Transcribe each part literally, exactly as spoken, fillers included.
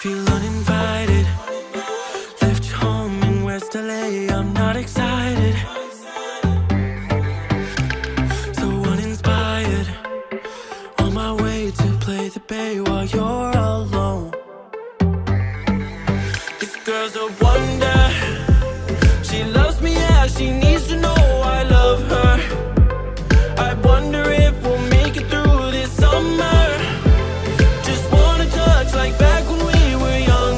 Feel uninvited. Left you home in West L A. I'm not excited. So uninspired. On my way to play the bay while you're alone. This girl's a wonder. She loves me, yeah, she needs to know I love her. I wonder if we'll make it through this summer. Just wanna touch like back when we were young.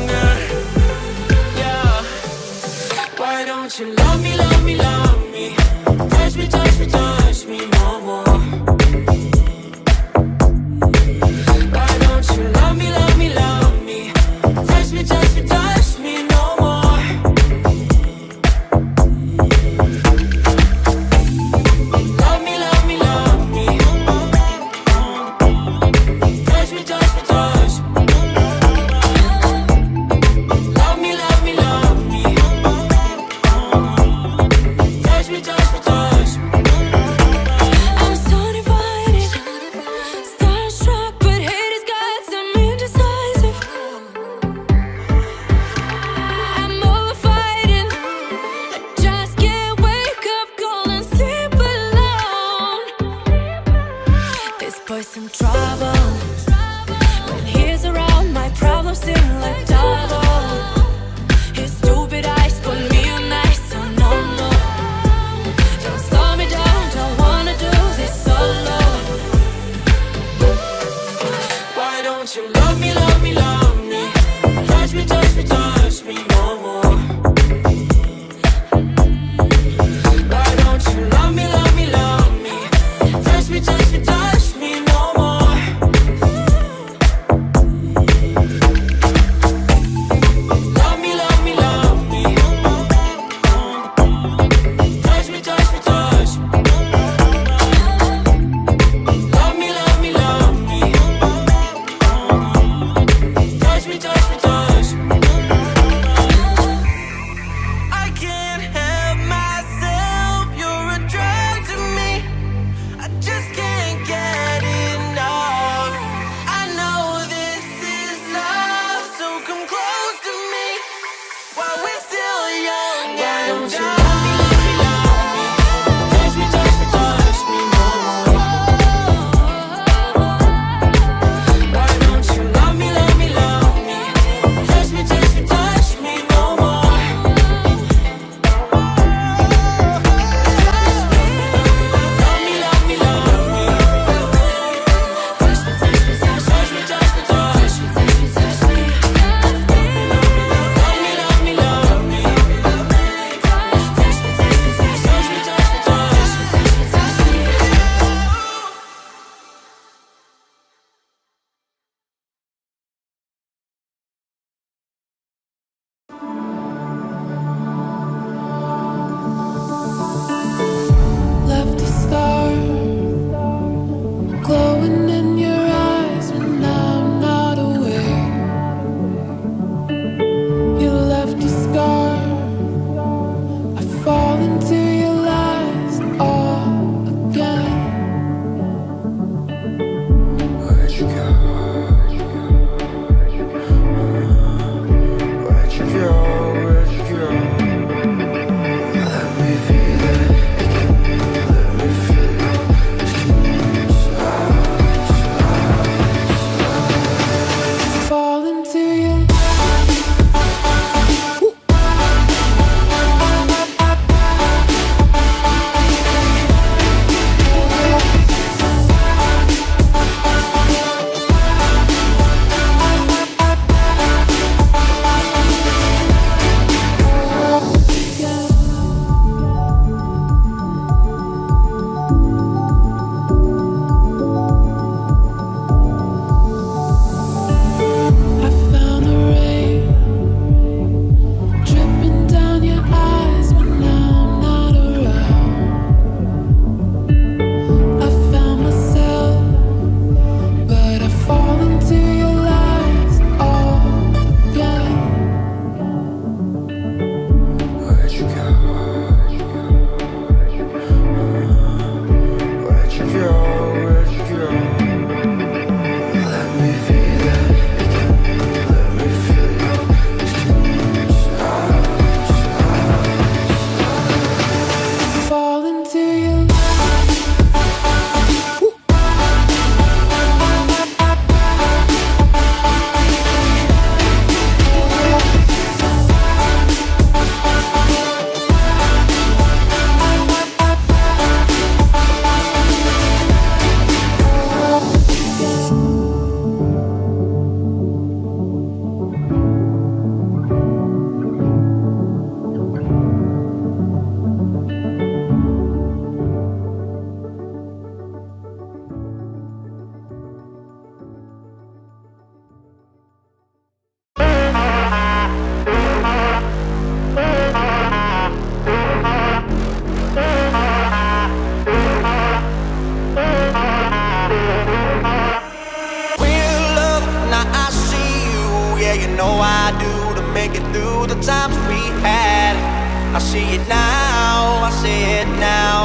the times we had. I see it now, I see it now.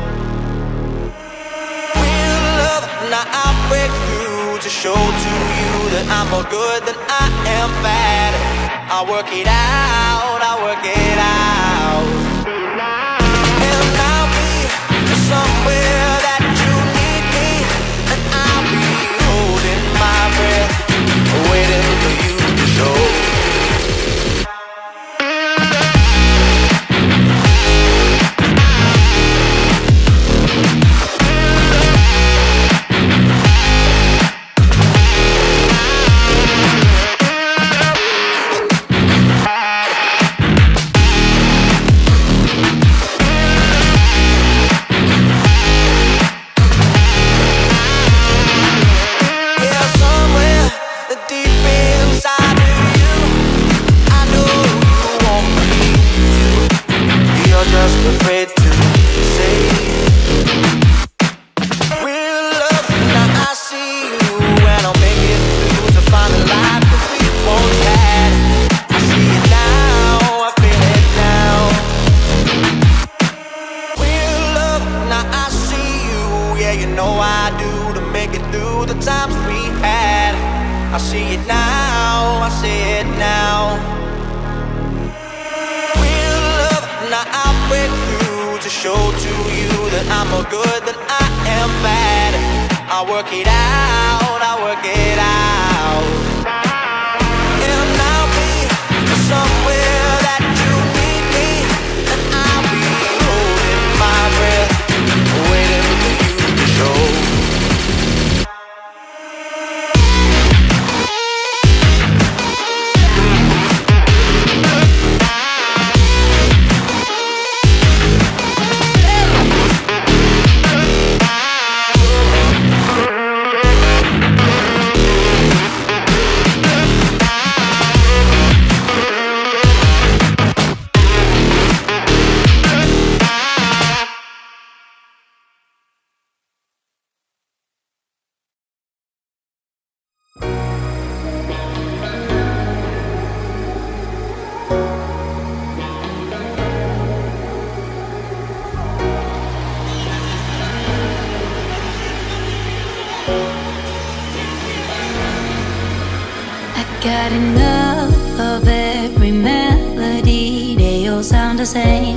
Real love, now I'll break through to show to you that I'm more good than I am bad. I'll work it out, I'll work it out. And I'll be somewhere that you need me, and I'll be holding my breath, waiting for you to show. Afraid to say real love, now I see you, and I'll make it through to find the light that we once had. I see it now, I feel it now. Real love, now I see you, yeah, you know I do, to make it through the times we had. I see it now, I see it now. Real love, now I'll break through to show to you that I'm more good than I am bad. I'll work it out, I'll work it out. And I'll be somewhere that you need me, and I'll be holding my breath, waiting for you to show. Got enough of every melody, they all sound the same.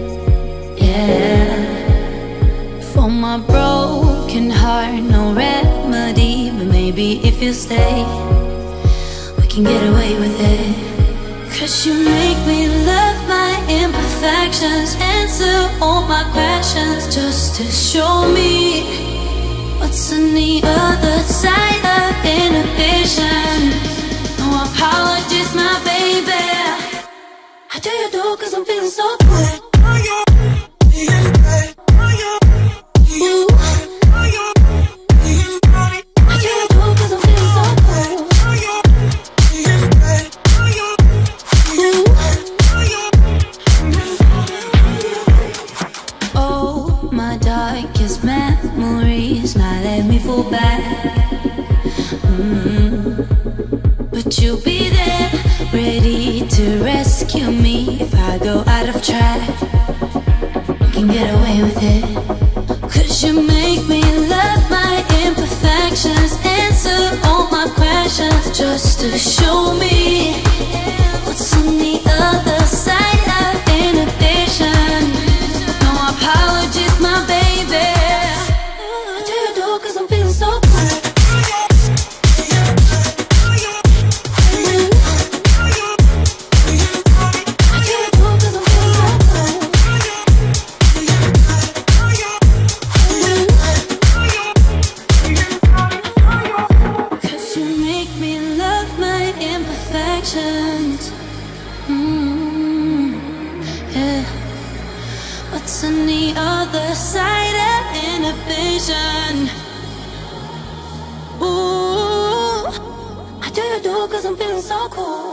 Yeah. For my broken heart, no remedy, but maybe if you stay, we can get away with it. Cause you make me love my imperfections, answer all my questions, just to show me what's on the other side of inhibition. No apologies, my baby. How do you do? Cause I'm feeling so good. Ooh. How do you do? Cause I'm feeling so good. Ooh. Oh, my darkest memories, now let me fall back. Mm-hmm. But you'll be there, ready to rescue me if I go out of track. We can get away with it. Cause you make me love my imperfections, answer all my questions, just to show me what's on the other side of inhibition. No apologies, my baby. What do you do? Cause I'm feeling so good. Mm, yeah. What's on the other side of inhibition? Ooh, how do you do? Cause I'm feeling so cool.